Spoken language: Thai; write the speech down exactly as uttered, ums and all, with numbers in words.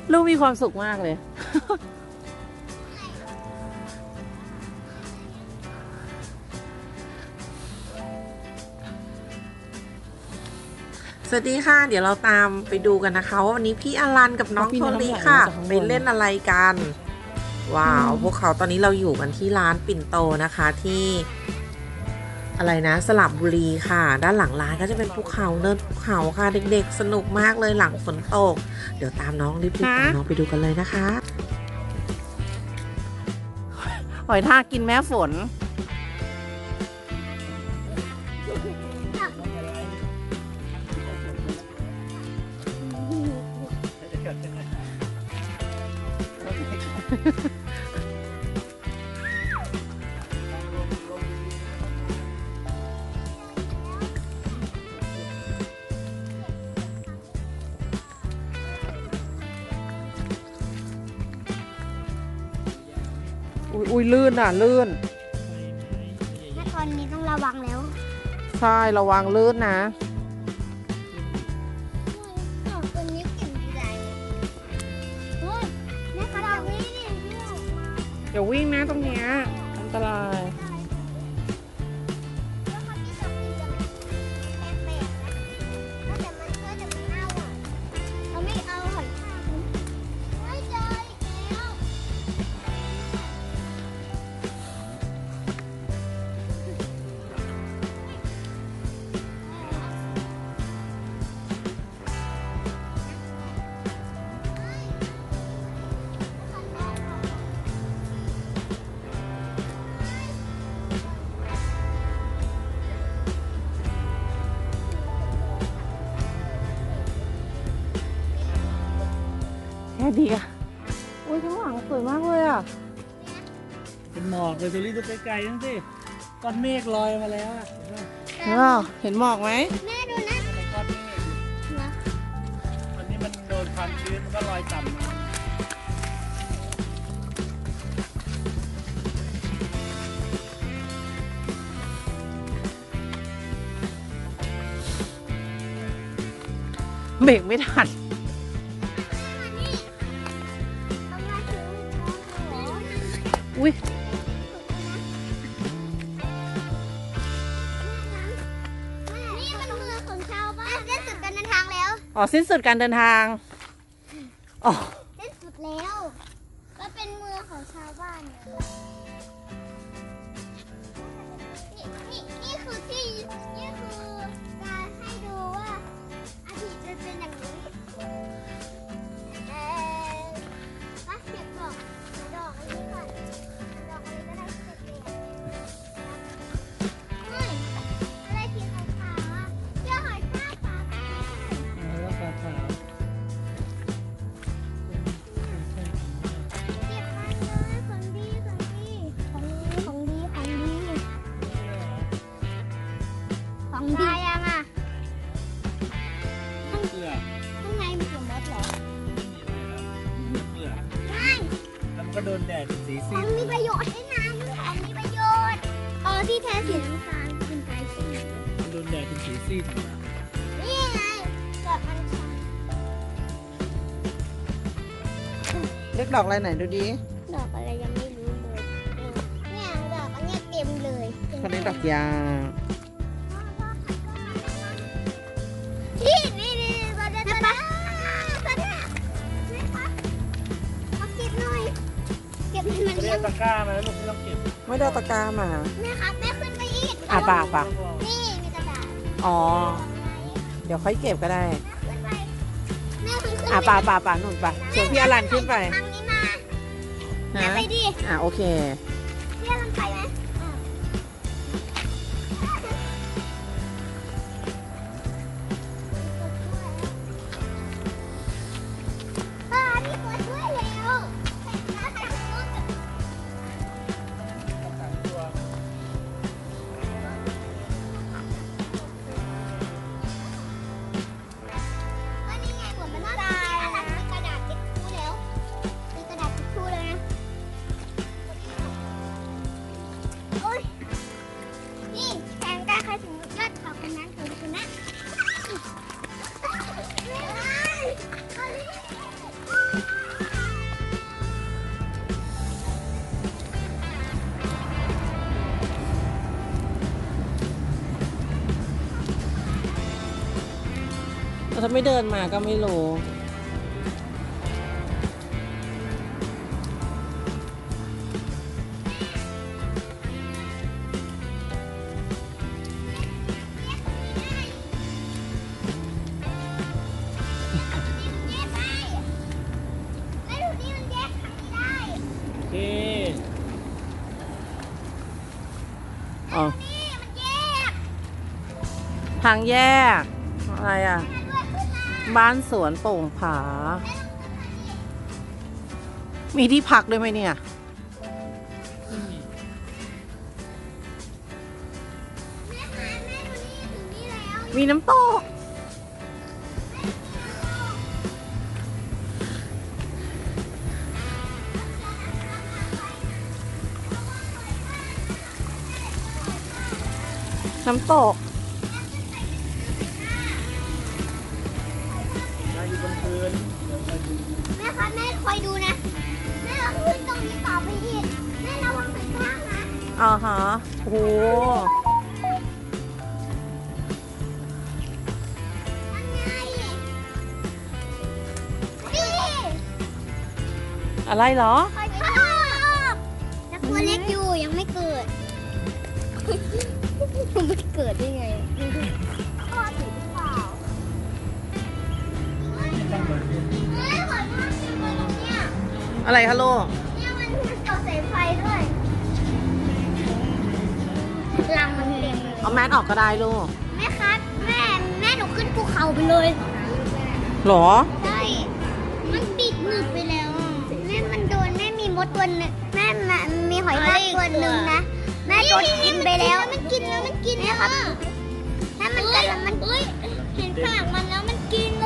ลูกมีความสุขมากเลยสวัสดีค่ะเดี๋ยวเราตามไปดูกันนะคะว่าวันนี้พี่อลันกับน้องโทลิค่ะไปเล่นอะไรกันว้าวพวกเขาตอนนี้เราอยู่กันที่ร้านปิ่นโตนะคะที่อะไรนะสระบุรีค่ะด้านหลังร้านก็จะเป็นภูเขาเนินภูเขาค่ะเด็กๆสนุกมากเลยหลังฝนตกเดี๋ยวตามน้องรีบๆตามน้องไปดูกันเลยนะคะหอยทากกินแม่ฝนอุ้ยอุ้ยลื่นอ่ะลื่นแม่ตอนนี้ต้องระวังแล้วใช่ระวังลื่นนะตัวนี้เก่งใหญ่โอ้ยแม่คะเราวิ่งเดี๋ยววิ่งนะตรงเนี้ยอันตรายแค่ดีอ่ะอุ้ยข้างหลังสวยมากเลยอ่ะเป็นหมอกเลยตัวนี้ดูไกลๆนั่นสิก้อนเมฆลอยมาแล้วอ่ะเห็นไหมเห็นหมอกไหมแม่ดูนะก้อนเมฆวันนี้มันโดนความชื้นมันก็ลอยต่ำมาเบรกไม่ทันอุ้ยนี่มันเมืองของชาวบ้านสิ้นสุดการเดินทางแล้วอ๋อสิ้นสุดการเดินทางอ๋อสิ้นสุดแล้วก็เป็นเมืองของชาวบ้านนี่นี่นี่คือที่นี่คือการให้ดูว่าอาทิตย์จะเป็นอย่างนี้แต่ก็เก็บดอกดอกอันนี้ก่อนดอกอะไรก็ได้เสร็จเลยเฮ้ยอะไรสีขาวๆอ่ะเจ้าหอยทากฟ้าแล้วปลาขาวเก็บมันเลยของดีของดีของดีของดีของดีของดียังอ่ะเปลือกข้างในมีเกลือมดเหรอเปลือกไม่แล้วมันก็โดนแดดเป็นสีขซีองดมีประโยชน์ให้น้ำของมีประโยชน์เออที่แท้สีน้ำตาลเป็นไก่สีมันโดนแดดเป็นสีซีดออกมานี่ไงเกิดมันช้ำเล็กดอกอะไรไหนดูดิดอกอะไรยังไม่รู้เลยเนี่ยดอกอันนี้เต็มเลยคนนี้ดอกยานี่นี่นี่มาเดินไปมาเดินมาเก็บหน่อยเก็บให้มันไม่ได้เลี้ยงตะกร้ามาแล้วลูกไม่ต้องเก็บไม่ได้ตะกร้ามาแม่ครับแม่ขึ้นไปอีกอ่ะป่าป่านี่มีกระดาษอ๋อเดี๋ยวค่อยเก็บก็ได้ขึ้นไปแม่ขึ้นขึ้นอ่ะป่าป่าป่าหนุนไปเชิญพี่อลันขึ้นไปทางนี้มาแม่ไปดิอ่ะโอเคพี่อลันไปไหมาไม่เดินมาก็ไม่รู้โอเคอ๋อทางแยกอะไรอ่ะบ้านสวนโป่งผามีที่พักด้วยไหมเนี่ย มีน้ำตกน้ำตกได้อยู่บนพื้นแม่คะแม่คอยดูนะแม่เราขึ้นตรงนี้ต่อไปอีกแม่ระวังไปข้างนะอ่าฮะโอ้โหนี่อะไรเหรอคอยชอบแต่ตัวเล็กอยู่ยังไม่เกิดมันไม่เกิดได้ไงพ่อถือหรือเปล่าเฮ้ยขอโทษที่มือตรงเนี้ยอะไรคะลูกเนี่ยมันต่อสายไฟด้วยรังมันเต็มเลยเอาแมสออกก็ได้ลูกแม่ครับแม่แม่หนูขึ้นภูเขาไปเลยหรอใช่มันปิดหนึบไปแล้วอะแม่มันโดนแม่มีมดตัวหนึงแม่มามีหอยทากตัวหนึ่งนะแม่โดนกินไปแล้วมันกินแล้วมันกินนะครับถ้ามันกันแล้วมันเห็นปากมันแล้วมันกิน